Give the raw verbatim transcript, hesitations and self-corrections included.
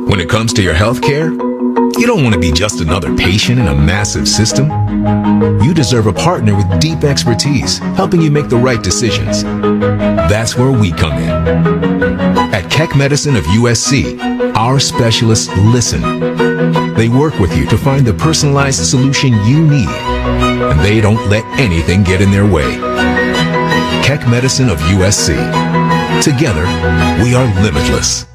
When it comes to your health care, you don't want to be just another patient in a massive system. You deserve a partner with deep expertise, helping you make the right decisions. That's where we come in. At Keck Medicine of U S C, our specialists listen. They work with you to find the personalized solution you need, and they don't let anything get in their way. Keck Medicine of U S C. Together, we are limitless.